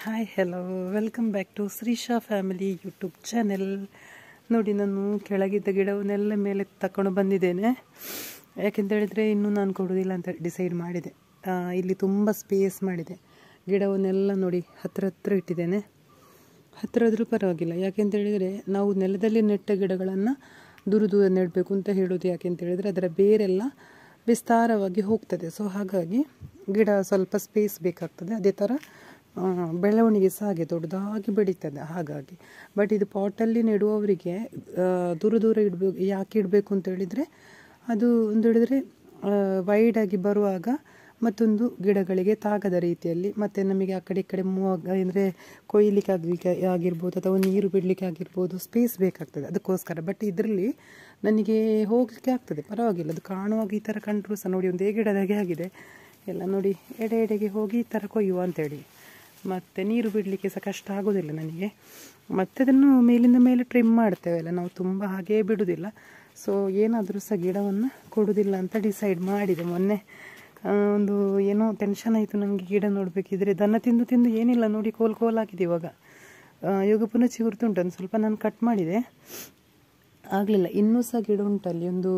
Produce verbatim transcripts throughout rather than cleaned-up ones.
Hi hello welcome back to Shreesha family YouTube channel. ನೋಡಿ, ನಾನು ಕೆಳಗಿದ್ದ ಗಿಡವನ್ನೆಲ್ಲ ಮೇಲೆ ತಗೊಂಡು ಬಂದಿದ್ದೇನೆ. ಯಾಕೆಂತೇಳಿದರೆ ಇನ್ನೂ ನಾನು ಕೊಡೋದಿಲ್ಲ ಅಂತ ಡಿಸೈಡ್ ಮಾಡಿದೆ. ಇಲ್ಲಿ ತುಂಬ ಸ್ಪೇಸ್ ಮಾಡಿದೆ. ಗಿಡವನ್ನೆಲ್ಲ ನೋಡಿ ಹತ್ರ ಹತ್ರ ಇಟ್ಟಿದ್ದೇನೆ. ಹತ್ತಿರ ಆದರೂ ಪರವಾಗಿಲ್ಲ. ಯಾಕೆಂತೇಳಿದರೆ ನಾವು ನೆಲದಲ್ಲಿ ನೆಟ್ಟ ಗಿಡಗಳನ್ನು ದೂರ ದೂರ ನೆಡಬೇಕು ಅಂತ ಹೇಳೋದು. ಯಾಕೆಂತೇಳಿದರೆ ಅದರ ಬೇರೆಲ್ಲ ವಿಸ್ತಾರವಾಗಿ ಹೋಗ್ತದೆ. ಸೊ ಹಾಗಾಗಿ ಗಿಡ ಸ್ವಲ್ಪ ಸ್ಪೇಸ್ ಬೇಕಾಗ್ತದೆ. ಅದೇ ಥರ ಬೆಳವಣಿಗೆ ಸಹ ಹಾಗೆ ದೊಡ್ಡದಾಗಿ ಬೆಳೀತದೆ. ಹಾಗಾಗಿ ಬಟ್ ಇದು ಪಾಟಲ್ಲಿ ನೆಡುವವರಿಗೆ ದೂರ ದೂರ ಇಡಬೇಕು. ಯಾಕೆ ಇಡಬೇಕು ಅಂತ ಹೇಳಿದರೆ, ಅದು ಒಂದು ಹೇಳಿದರೆ ವೈಡಾಗಿ ಬರುವಾಗ ಮತ್ತೊಂದು ಗಿಡಗಳಿಗೆ ತಾಗದ ರೀತಿಯಲ್ಲಿ, ಮತ್ತು ನಮಗೆ ಆ ಕಡೆ ಈ ಕಡೆ ಮೂವ್ ಅಂದರೆ ಕೊಯ್ಲಿಕ್ಕೆ ಆಗಲಿಕ್ಕೆ ಆಗಿರ್ಬೋದು ಅಥವಾ ನೀರು ಬಿಡಲಿಕ್ಕೆ ಆಗಿರ್ಬೋದು ಸ್ಪೇಸ್ ಬೇಕಾಗ್ತದೆ. ಅದಕ್ಕೋಸ್ಕರ. ಬಟ್ ಇದರಲ್ಲಿ ನನಗೆ ಹೋಗಲಿಕ್ಕೆ ಆಗ್ತದೆ, ಪರವಾಗಿಲ್ಲ. ಅದು ಕಾಣುವಾಗ ಈ ಥರ ಕಂಡರೂ ಸಹ ನೋಡಿ ಒಂದೇ ಗಿಡದಾಗೆ ಆಗಿದೆ ಎಲ್ಲ. ನೋಡಿ, ಎಡೆ ಎಡೆಗೆ ಹೋಗಿ ಈ ಥರ ಕೊಯ್ಯುವ ಅಂತೇಳಿ. ಮತ್ತು ನೀರು ಬಿಡಲಿಕ್ಕೆ ಸಹ ಕಷ್ಟ ಆಗೋದಿಲ್ಲ ನನಗೆ. ಮತ್ತು ಅದನ್ನು ಮೇಲಿಂದ ಮೇಲೆ ಟ್ರಿಮ್ ಮಾಡ್ತೇವೆ ಅಲ್ಲ ನಾವು, ತುಂಬ ಹಾಗೇ ಬಿಡೋದಿಲ್ಲ. ಸೊ ಏನಾದರೂ ಸಹ ಗಿಡವನ್ನು ಕೊಡೋದಿಲ್ಲ ಅಂತ ಡಿಸೈಡ್ ಮಾಡಿದೆ. ಮೊನ್ನೆ ಒಂದು ಏನೋ ಟೆನ್ಷನ್ ಆಯಿತು ನನಗೆ ಗಿಡ ನೋಡಬೇಕಿದ್ರೆ. ದನ ತಿಂದು ತಿಂದು ಏನಿಲ್ಲ ನೋಡಿ, ಕೋಲ್ ಕೋಲಾಗಿದೆ ಇವಾಗ. ಇವಾಗ ಪುನಃ ಚಿಗುರ್ತುಂಟು. ಒಂದು ಸ್ವಲ್ಪ ನಾನು ಕಟ್ ಮಾಡಿದೆ, ಆಗಲಿಲ್ಲ. ಇನ್ನೂ ಸಹ ಗಿಡ ಉಂಟಲ್ಲಿ, ಒಂದು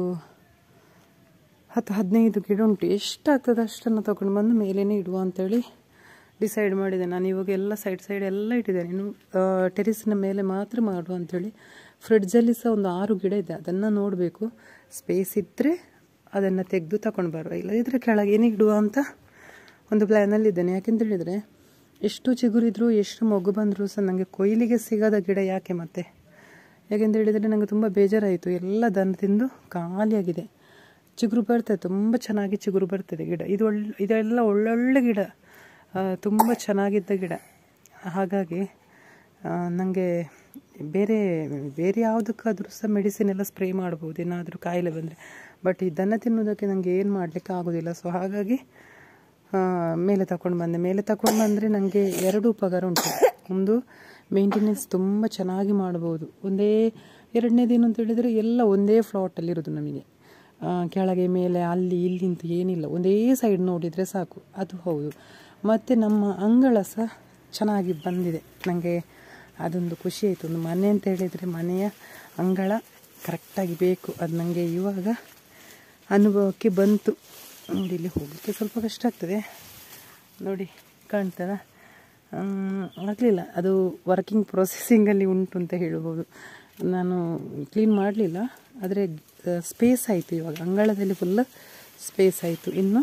ಹತ್ತು ಹದಿನೈದು ಗಿಡ ಉಂಟು. ಎಷ್ಟಾಗ್ತದೆ ಅಷ್ಟನ್ನು ತೊಗೊಂಡು ಬಂದು ಮೇಲೇ ಇಡುವ ಅಂತೇಳಿ ಡಿಸೈಡ್ ಮಾಡಿದೆ ನಾನು. ಇವಾಗ ಎಲ್ಲ ಸೈಡ್ ಸೈಡ್ ಎಲ್ಲ ಇಟ್ಟಿದ್ದೇನೆ. ಇನ್ನು ಟೆರಿಸಿನ ಮೇಲೆ ಮಾತ್ರ ಮಾಡುವ ಅಂಥೇಳಿ. ಫ್ರಿಡ್ಜಲ್ಲಿ ಸಹ ಒಂದು ಆರು ಗಿಡ ಇದೆ, ಅದನ್ನು ನೋಡಬೇಕು. ಸ್ಪೇಸ್ ಇದ್ದರೆ ಅದನ್ನು ತೆಗೆದು ತಗೊಂಡು ಬರುವ, ಇಲ್ಲದಿದ್ದರೆ ಕೆಳಗೇನೆ ಇಡುವ ಅಂತ ಒಂದು ಪ್ಲ್ಯಾನಲ್ಲಿದ್ದೇನೆ. ಯಾಕೆಂತೇಳಿದರೆ ಎಷ್ಟು ಚಿಗುರಿದ್ರು ಎಷ್ಟು ಮೊಗ್ಗು ಬಂದರೂ ಸಹ ನನಗೆ ಕೊಯ್ಲಿಗೆ ಸಿಗದ ಗಿಡ ಯಾಕೆ ಮತ್ತೆ? ಯಾಕೆಂತೇಳಿದರೆ ನನಗೆ ತುಂಬ ಬೇಜಾರಾಯಿತು. ಎಲ್ಲ ದನ ತಿಂದು ಖಾಲಿಯಾಗಿದೆ. ಚಿಗುರು ಬರ್ತದೆ, ತುಂಬ ಚೆನ್ನಾಗಿ ಚಿಗುರು ಬರ್ತದೆ ಗಿಡ. ಇದು ಒಳ್ಳೆ ಇದೆಲ್ಲ ಒಳ್ಳೊಳ್ಳೆ ಗಿಡ, ತುಂಬ ಚೆನ್ನಾಗಿದ್ದ ಗಿಡ. ಹಾಗಾಗಿ ನನಗೆ ಬೇರೆ ಬೇರೆ ಯಾವುದಕ್ಕಾದರೂ ಸಹ ಮೆಡಿಸಿನ್ ಎಲ್ಲ ಸ್ಪ್ರೇ ಮಾಡ್ಬೋದು ಏನಾದರೂ ಕಾಯಿಲೆ ಬಂದರೆ. ಬಟ್ ಈ ದನ ತಿನ್ನೋದಕ್ಕೆ ನನಗೆ ಏನು ಮಾಡಲಿಕ್ಕೆ ಆಗೋದಿಲ್ಲ. ಸೊ ಹಾಗಾಗಿ ಮೇಲೆ ತಗೊಂಡು ಬಂದೆ. ಮೇಲೆ ತಗೊಂಡು ಬಂದರೆ ನನಗೆ ಎರಡು ಉಪಕಾರ ಉಂಟು. ಒಂದು, ಮೇಂಟೆನೆನ್ಸ್ ತುಂಬ ಚೆನ್ನಾಗಿ ಮಾಡ್ಬೋದು. ಒಂದೇ ಎರಡನೇದೇನು ಅಂತ ಹೇಳಿದರೆ, ಎಲ್ಲ ಒಂದೇ ಫ್ಲಾಟಲ್ಲಿರೋದು ನಮಗೆ. ಕೆಳಗೆ ಮೇಲೆ ಅಲ್ಲಿ ಇಲ್ಲಿ ಅಂತ ಏನಿಲ್ಲ, ಒಂದೇ ಸೈಡ್ ನೋಡಿದರೆ ಸಾಕು. ಅದು ಹೌದು. ಮತ್ತು ನಮ್ಮ ಅಂಗಳ ಸಹ ಚೆನ್ನಾಗಿ ಬಂದಿದೆ. ನನಗೆ ಅದೊಂದು ಖುಷಿ ಆಯಿತು. ಒಂದು ಮನೆ ಅಂತ ಹೇಳಿದರೆ ಮನೆಯ ಅಂಗಳ ಕರೆಕ್ಟಾಗಿ ಬೇಕು. ಅದು ನನಗೆ ಇವಾಗ ಅನುಭವಕ್ಕೆ ಬಂತು. ನೋಡಿ, ಇಲ್ಲಿ ಹೋಗಲಿಕ್ಕೆ ಸ್ವಲ್ಪ ಕಷ್ಟ ಆಗ್ತದೆ. ನೋಡಿ, ಕಾಣ್ತದ? ಆಗಲಿಲ್ಲ, ಅದು ವರ್ಕಿಂಗ್ ಪ್ರೊಸೆಸಿಂಗಲ್ಲಿ ಉಂಟು ಅಂತ ಹೇಳ್ಬೋದು. ನಾನು ಕ್ಲೀನ್ ಮಾಡಲಿಲ್ಲ, ಆದರೆ ಸ್ಪೇಸ್ ಆಯಿತು. ಇವಾಗ ಅಂಗಳದಲ್ಲಿ ಫುಲ್ ಸ್ಪೇಸ್ ಆಯಿತು. ಇನ್ನು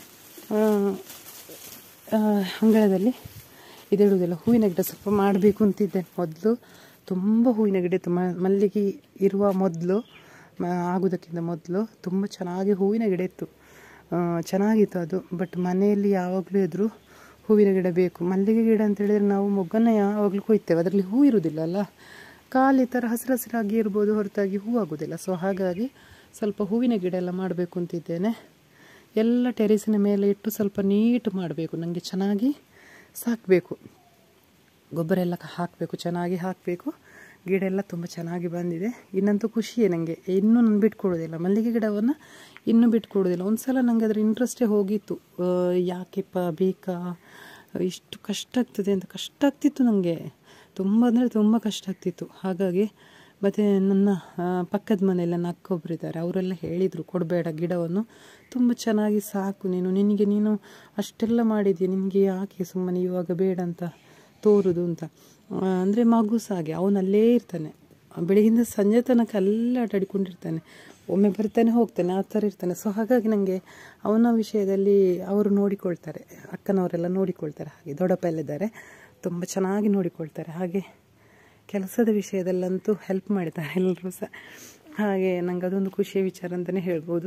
ಅಂಗಳದಲ್ಲಿ ಇದಿಡುವುದಿಲ್ಲ, ಹೂವಿನ ಗಿಡ ಸ್ವಲ್ಪ ಮಾಡಬೇಕು ಅಂತಿದ್ದೆ. ಮೊದಲು ತುಂಬ ಹೂವಿನ ಗಿಡ ಇತ್ತು. ಮಲ್ಲಿಗೆ ಇರುವ ಮೊದಲು, ಆಗೋದಕ್ಕಿಂತ ಮೊದಲು ತುಂಬ ಚೆನ್ನಾಗಿ ಹೂವಿನ ಗಿಡ ಇತ್ತು, ಚೆನ್ನಾಗಿತ್ತು ಅದು. ಬಟ್ ಮನೆಯಲ್ಲಿ ಯಾವಾಗಲೂ ಇದ್ದರೂ ಹೂವಿನ ಗಿಡ ಬೇಕು. ಮಲ್ಲಿಗೆ ಗಿಡ ಅಂತ ಹೇಳಿದರೆ ನಾವು ಮೊಗ್ಗನ್ನು ಯಾವಾಗಲೂ ಕೊಯ್ತೇವೆ, ಅದರಲ್ಲಿ ಹೂ ಇರುವುದಿಲ್ಲ ಅಲ್ಲ, ಖಾಲಿ ಥರ ಹಸಿರು ಹಸಿರಾಗಿ ಇರ್ಬೋದು, ಹೊರತಾಗಿ ಹೂ ಆಗೋದಿಲ್ಲ. ಸೊ ಹಾಗಾಗಿ ಸ್ವಲ್ಪ ಹೂವಿನ ಗಿಡ ಎಲ್ಲ ಮಾಡಬೇಕು ಅಂತಿದ್ದೇನೆ. ಎಲ್ಲ ಟೆರೇಸಿನ ಮೇಲೆ ಇಟ್ಟು ಸ್ವಲ್ಪ ನೀಟ್ ಮಾಡಬೇಕು. ನನಗೆ ಚೆನ್ನಾಗಿ ಸಾಕಬೇಕು, ಗೊಬ್ಬರ ಎಲ್ಲ ಹಾಕಬೇಕು, ಚೆನ್ನಾಗಿ ಹಾಕಬೇಕು. ಗಿಡ ಎಲ್ಲ ತುಂಬ ಚೆನ್ನಾಗಿ ಬಂದಿದೆ. ಇನ್ನಂತೂ ಖುಷಿಯೇ ನನಗೆ. ಇನ್ನೂ ನಾನು ಬಿಟ್ಕೊಡೋದಿಲ್ಲ ಮಲ್ಲಿಗೆ ಗಿಡವನ್ನು, ಇನ್ನೂ ಬಿಟ್ಕೊಡೋದಿಲ್ಲ. ಒಂದು ಸಲ ನನಗೆ ಅದರ ಇಂಟ್ರೆಸ್ಟೇ ಹೋಗಿತ್ತು. ಯಾಕೆಪ್ಪ ಬೇಕಾ, ಇಷ್ಟು ಕಷ್ಟ ಆಗ್ತದೆ ಅಂತ ಕಷ್ಟ ಆಗ್ತಿತ್ತು ನನಗೆ, ತುಂಬ ಅಂದರೆ ತುಂಬ ಕಷ್ಟ ಆಗ್ತಿತ್ತು. ಹಾಗಾಗಿ ಮತ್ತು ನನ್ನ ಪಕ್ಕದ ಮನೆಯಲ್ಲಿ ನನ್ನ ಅಕ್ಕ ಒಬ್ಬರಿದ್ದಾರೆ, ಅವರೆಲ್ಲ ಹೇಳಿದರು, ಕೊಡಬೇಡ ಗಿಡವನ್ನು, ತುಂಬ ಚೆನ್ನಾಗಿ ಸಾಕು ನೀನು, ನಿನಗೆ ನೀನು ಅಷ್ಟೆಲ್ಲ ಮಾಡಿದ್ದೀಯ, ನಿನಗೆ ಯಾಕೆ ಸುಮ್ಮನೆ ಇವಾಗ ಬೇಡ ಅಂತ ತೋರುದು ಅಂತ. ಅಂದರೆ ಮಗು ಸಹ ಹಾಗೆ, ಅವನಲ್ಲೇ ಇರ್ತಾನೆ, ಬೆಳಗಿಂದ ಸಂಜೆ ತನಕ ಅಲ್ಲೇ ಆಟಾಡಿಕೊಂಡಿರ್ತಾನೆ. ಒಮ್ಮೆ ಬರ್ತಾನೆ ಹೋಗ್ತಾನೆ, ಆ ಥರ ಇರ್ತಾನೆ. ಸೊ ಹಾಗಾಗಿ ನನಗೆ ಅವನ ವಿಷಯದಲ್ಲಿ ಅವರು ನೋಡಿಕೊಳ್ತಾರೆ, ಅಕ್ಕನವರೆಲ್ಲ ನೋಡಿಕೊಳ್ತಾರೆ. ಹಾಗೆ ದೊಡ್ಡಪ್ಪ ಎಲ್ಲಿದ್ದಾರೆ, ತುಂಬ ಚೆನ್ನಾಗಿ ನೋಡಿಕೊಳ್ತಾರೆ. ಹಾಗೆ ಕೆಲಸದ ವಿಷಯದಲ್ಲಂತೂ ಹೆಲ್ಪ್ ಮಾಡ್ತಾರೆ ಎಲ್ಲರೂ ಸಹ. ಹಾಗೆ ನನಗೆ ಅದೊಂದು ಖುಷಿಯ ವಿಚಾರ ಅಂತಲೇ ಹೇಳ್ಬೋದು.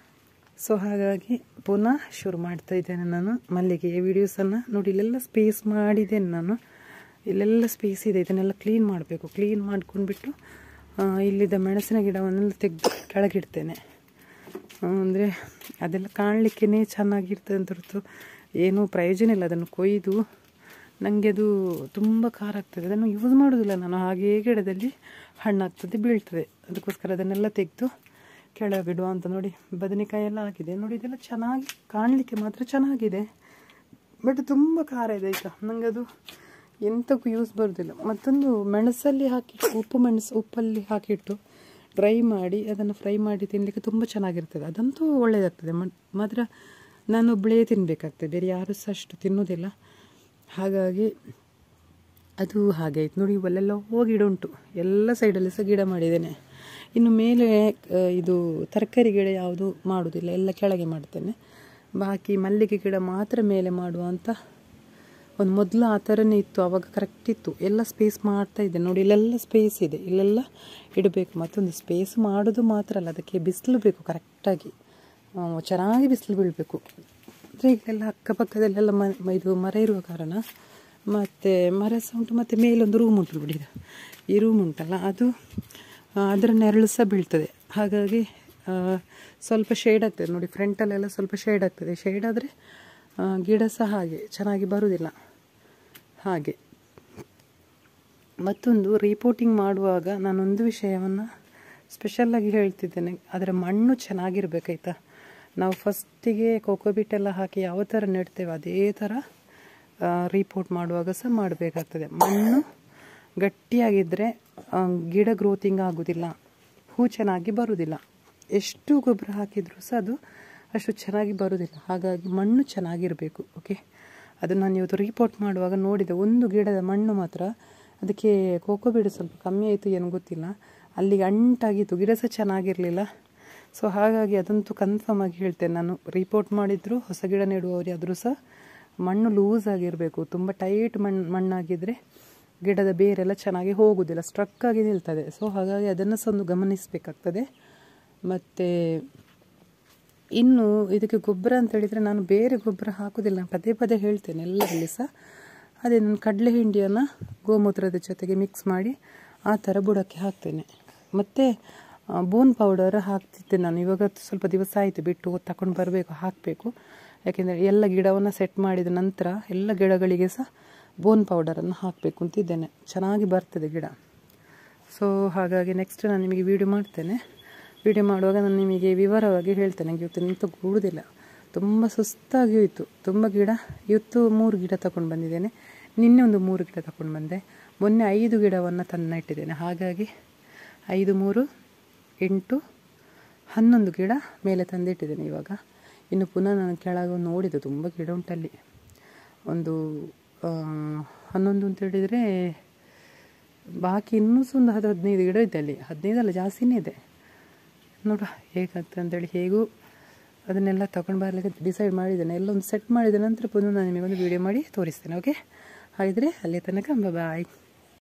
ಸೊ ಹಾಗಾಗಿ ಪುನಃ ಶುರು ಮಾಡ್ತಾ ಇದ್ದೇನೆ ನಾನು ಮಲ್ಲಿಗೆಯ ವೀಡಿಯೋಸನ್ನು. ನೋಡಿ, ಇಲ್ಲೆಲ್ಲ ಸ್ಪೇಸ್ ಮಾಡಿದ್ದೇನೆ ನಾನು, ಇಲ್ಲೆಲ್ಲ ಸ್ಪೇಸ್ ಇದೆ. ಇದನ್ನೆಲ್ಲ ಕ್ಲೀನ್ ಮಾಡಬೇಕು. ಕ್ಲೀನ್ ಮಾಡ್ಕೊಂಡ್ಬಿಟ್ಟು ಇಲ್ಲಿದ್ದ ಮೆಣಸಿನ ಗಿಡವನ್ನೆಲ್ಲ ತೆಗೆದು ಕೆಳಗಿಡ್ತೇನೆ. ಅಂದರೆ ಅದೆಲ್ಲ ಕಾಣಲಿಕ್ಕೇ ಚೆನ್ನಾಗಿರ್ತದೆ ಅಂತ ಹೊರತು ಏನೂ ಪ್ರಯೋಜನ ಇಲ್ಲ. ಅದನ್ನು ಕೊಯ್ದು ನನಗೆ ಅದು ತುಂಬ ಖಾರ ಆಗ್ತದೆ, ಅದನ್ನು ಯೂಸ್ ಮಾಡೋದಿಲ್ಲ ನಾನು. ಹಾಗೇ ಗಿಡದಲ್ಲಿ ಹಣ್ಣಾಗ್ತದೆ, ಬೀಳ್ತದೆ. ಅದಕ್ಕೋಸ್ಕರ ಅದನ್ನೆಲ್ಲ ತೆಗೆದು ಕೆಳಗಿಡುವ ಅಂತ. ನೋಡಿ, ಬದನೆಕಾಯಿ ಎಲ್ಲ ಆಗಿದೆ. ನೋಡಿ, ಇದೆಲ್ಲ ಚೆನ್ನಾಗಿ ಕಾಣಲಿಕ್ಕೆ ಮಾತ್ರ ಚೆನ್ನಾಗಿದೆ, ಬಟ್ ತುಂಬ ಖಾರ ಇದೆ. ಈಗ ನನಗೆ ಅದು ಎಂಥಕ್ಕೂ ಯೂಸ್ ಬರೋದಿಲ್ಲ. ಮತ್ತೊಂದು ಮೆಣಸಲ್ಲಿ ಹಾಕಿಟ್ಟು ಉಪ್ಪು ಮೆಣಸು ಉಪ್ಪಲ್ಲಿ ಹಾಕಿಟ್ಟು ಡ್ರೈ ಮಾಡಿ ಅದನ್ನು ಫ್ರೈ ಮಾಡಿ ತಿನ್ನಲಿಕ್ಕೆ ತುಂಬ ಚೆನ್ನಾಗಿರ್ತದೆ. ಅದಂತೂ ಒಳ್ಳೆಯದಾಗ್ತದೆ. ಮಾತ್ರ ನಾನು ಒಬ್ಬಳೇ ತಿನ್ನಬೇಕಾಗ್ತದೆ, ಬೇರೆ ಯಾರೂ ಸಹ ಅಷ್ಟು ತಿನ್ನೋದಿಲ್ಲ. ಹಾಗಾಗಿ ಅದು ಹಾಗೆ ಆಯ್ತು ನೋಡಿ. ಇವೆಲ್ಲ ಹೋಗಿ ಗಿಡ ಉಂಟು, ಎಲ್ಲ ಸೈಡಲ್ಲಿ ಸಹ ಗಿಡ ಮಾಡಿದ್ದೇನೆ. ಇನ್ನು ಮೇಲೆ ಇದು ತರಕಾರಿ ಗಿಡ ಯಾವುದು ಮಾಡೋದಿಲ್ಲ, ಎಲ್ಲ ಕೆಳಗೆ ಮಾಡ್ತೇನೆ. ಬಾಕಿ ಮಲ್ಲಿಗೆ ಗಿಡ ಮಾತ್ರ ಮೇಲೆ ಮಾಡುವ ಅಂತ ಒಂದು ಮೊದಲು ಆ ಥರನೇ ಇತ್ತು. ಆವಾಗ ಕರೆಕ್ಟ್ ಇತ್ತು, ಎಲ್ಲ ಸ್ಪೇಸ್ ಮಾಡ್ತಾ ಇದ್ದೆ ನೋಡಿ. ಇಲ್ಲೆಲ್ಲ ಸ್ಪೇಸ್ ಇದೆ, ಇಲ್ಲೆಲ್ಲ ಇಡಬೇಕು. ಮತ್ತೊಂದು ಸ್ಪೇಸ್ ಮಾಡೋದು ಮಾತ್ರ ಅಲ್ಲ, ಅದಕ್ಕೆ ಬಿಸಿಲು ಬೇಕು ಕರೆಕ್ಟಾಗಿ, ಚೆನ್ನಾಗಿ ಬಿಸಿಲು ಬೀಳಬೇಕು. ಅಂದರೆ ಇಲ್ಲೆಲ್ಲ ಅಕ್ಕಪಕ್ಕದಲ್ಲೆಲ್ಲ ಮ ಇದು ಮರ ಇರುವ ಕಾರಣ, ಮತ್ತು ಮರ ಸಹ ಉಂಟು, ಮತ್ತು ಮೇಲೊಂದು ರೂಮ್ ಉಂಟು ಬಿಡಿ. ಈ ರೂಮ್ ಉಂಟಲ್ಲ, ಅದು ಅದರ ನೆರಳು ಸಹ ಬೀಳ್ತದೆ. ಹಾಗಾಗಿ ಸ್ವಲ್ಪ ಶೇಡ್ ಆಗ್ತದೆ ನೋಡಿ. ಫ್ರಂಟಲ್ಲೆಲ್ಲ ಸ್ವಲ್ಪ ಶೇಡ್ ಆಗ್ತದೆ. ಶೇಡ್ ಆದರೆ ಗಿಡ ಸಹ ಹಾಗೆ ಚೆನ್ನಾಗಿ ಬರುವುದಿಲ್ಲ. ಹಾಗೆ ಮತ್ತೊಂದು ರಿಪೋರ್ಟಿಂಗ್ ಮಾಡುವಾಗ ನಾನೊಂದು ವಿಷಯವನ್ನು ಸ್ಪೆಷಲ್ಲಾಗಿ ಹೇಳ್ತಿದ್ದೇನೆ. ಅದರ ಮಣ್ಣು ಚೆನ್ನಾಗಿರ್ಬೇಕಾಯ್ತಾ. ನಾವು ಫಸ್ಟಿಗೆ ಕೋಕೋಬಿಟ್ ಎಲ್ಲ ಹಾಕಿ ಯಾವ ಥರ ನೆಡ್ತೇವೆ ಅದೇ ಥರ ರಿಪೋರ್ಟ್ ಮಾಡುವಾಗ ಸಹ ಮಾಡಬೇಕಾಗ್ತದೆ. ಮಣ್ಣು ಗಟ್ಟಿಯಾಗಿದ್ದರೆ ಗಿಡ ಗ್ರೋತಿಂಗ್ ಆಗೋದಿಲ್ಲ, ಹೂ ಚೆನ್ನಾಗಿ ಬರುವುದಿಲ್ಲ. ಎಷ್ಟು ಗೊಬ್ಬರ ಹಾಕಿದರೂ ಸಹ ಅದು ಅಷ್ಟು ಚೆನ್ನಾಗಿ ಬರುವುದಿಲ್ಲ. ಹಾಗಾಗಿ ಮಣ್ಣು ಚೆನ್ನಾಗಿರಬೇಕು. ಓಕೆ, ಅದು ನಾನು ಇವತ್ತು ರಿಪೋರ್ಟ್ ಮಾಡುವಾಗ ನೋಡಿದೆ. ಒಂದು ಗಿಡದ ಮಣ್ಣು ಮಾತ್ರ ಅದಕ್ಕೆ ಕೋಕೋಬಿಟ್ ಸ್ವಲ್ಪ ಕಮ್ಮಿ ಆಯಿತು ಏನೋ ಗೊತ್ತಿಲ್ಲ, ಅಲ್ಲಿಗೆ ಅಂಟಾಗಿತ್ತು, ಗಿಡ ಸಹ ಚೆನ್ನಾಗಿರಲಿಲ್ಲ. ಸೊ ಹಾಗಾಗಿ ಅದಂತೂ ಕನ್ಫರ್ಮ್ ಆಗಿ ಹೇಳ್ತೇನೆ ನಾನು. ರಿಪೋರ್ಟ್ ಮಾಡಿದ್ರು ಹೊಸ ಗಿಡ ನೆಡುವವರು ಆದರೂ ಸಹ ಮಣ್ಣು ಲೂಸ್ ಆಗಿರಬೇಕು. ತುಂಬ ಟೈಟ್ ಮಣ್ಣು ಮಣ್ಣಾಗಿದ್ದರೆ ಗಿಡದ ಬೇರೆಲ್ಲ ಚೆನ್ನಾಗಿ ಹೋಗೋದಿಲ್ಲ, ಸ್ಟ್ರಕ್ ಆಗಿ ನಿಲ್ತದೆ. ಸೊ ಹಾಗಾಗಿ ಅದನ್ನು ಸಹ ಒಂದು ಗಮನಿಸಬೇಕಾಗ್ತದೆ. ಮತ್ತು ಇನ್ನು ಇದಕ್ಕೆ ಗೊಬ್ಬರ ಅಂತ ಹೇಳಿದರೆ ನಾನು ಬೇರೆ ಗೊಬ್ಬರ ಹಾಕೋದಿಲ್ಲ, ಪದೇ ಪದೇ ಹೇಳ್ತೇನೆ ಎಲ್ಲರಲ್ಲಿ ಸಹ. ಅದೇ ನಾನು ಕಡಲೆ ಹಿಂಡಿಯನ್ನು ಗೋಮೂತ್ರದ ಜೊತೆಗೆ ಮಿಕ್ಸ್ ಮಾಡಿ ಆ ಥರ ಬುಡಕ್ಕೆ ಹಾಕ್ತೇನೆ. ಮತ್ತು ಬೋನ್ ಪೌಡರ್ ಹಾಕ್ತಿದ್ದೆ ನಾನು. ಇವಾಗ ಸ್ವಲ್ಪ ದಿವಸ ಆಯಿತು ಬಿಟ್ಟು, ತಗೊಂಡು ಬರಬೇಕು, ಹಾಕಬೇಕು. ಯಾಕೆಂದರೆ ಎಲ್ಲ ಗಿಡವನ್ನು ಸೆಟ್ ಮಾಡಿದ ನಂತರ ಎಲ್ಲ ಗಿಡಗಳಿಗೆ ಸಹ ಬೋನ್ ಪೌಡರನ್ನು ಹಾಕಬೇಕು ಅಂತಿದ್ದೇನೆ. ಚೆನ್ನಾಗಿ ಬರ್ತದೆ ಗಿಡ. ಸೊ ಹಾಗಾಗಿ ನೆಕ್ಸ್ಟ್ ನಾನು ನಿಮಗೆ ವಿಡಿಯೋ ಮಾಡ್ತೇನೆ. ವಿಡಿಯೋ ಮಾಡುವಾಗ ನಾನು ನಿಮಗೆ ವಿವರವಾಗಿ ಹೇಳ್ತೇನೆ. ಇವತ್ತು ನಿಂತು ಕೂಡುವುದಿಲ್ಲ, ತುಂಬ ಸುಸ್ತಾಗಿ ಹೋಯಿತು. ತುಂಬ ಗಿಡ ಇವತ್ತು ಮೂರು ಗಿಡ ತಗೊಂಡು ಬಂದಿದ್ದೇನೆ. ನಿನ್ನೆ ಒಂದು ಮೂರು ಗಿಡ ತಗೊಂಡು ಬಂದೆ. ಮೊನ್ನೆ ಐದು ಗಿಡವನ್ನು ತಂದು ಇಟ್ಟಿದ್ದೇನೆ. ಹಾಗಾಗಿ ಐದು ಮೂರು ಎಂಟು ಹನ್ನೊಂದು ಗಿಡ ಮೇಲೆ ತಂದಿಟ್ಟಿದ್ದೇನೆ. ಇವಾಗ ಇನ್ನು ಪುನಃ ನಾನು ಕೆಳಗೆ ನೋಡಿದೆ, ತುಂಬ ಗಿಡ ಉಂಟಲ್ಲಿ. ಒಂದು ಹನ್ನೊಂದು ಅಂತ ಹೇಳಿದರೆ ಬಾಕಿ ಇನ್ನೂ ಸಹ ಒಂದು ಹತ್ತು ಹದಿನೈದು ಗಿಡ ಇದೆ ಅಲ್ಲಿ. ಹದಿನೈದಲ್ಲ, ಜಾಸ್ತಿನೇ ಇದೆ. ನೋಡುವ ಹೇಗಾಗ್ತದೆ ಅಂತೇಳಿ. ಹೇಗೂ ಅದನ್ನೆಲ್ಲ ತಗೊಂಡು ಬರಲಿಕ್ಕೆ ಡಿಸೈಡ್ ಮಾಡಿದ್ದೇನೆ. ಎಲ್ಲ ಒಂದು ಸೆಟ್ ಮಾಡಿದ ನಂತರ ಪುನಃ ನಾನು ನಿಮಗೊಂದು ವೀಡಿಯೋ ಮಾಡಿ ತೋರಿಸ್ತೇನೆ. ಓಕೆ, ಹಾಗಿದ್ರೆ ಅಲ್ಲಿ ತನಕ ಬಾಯ್.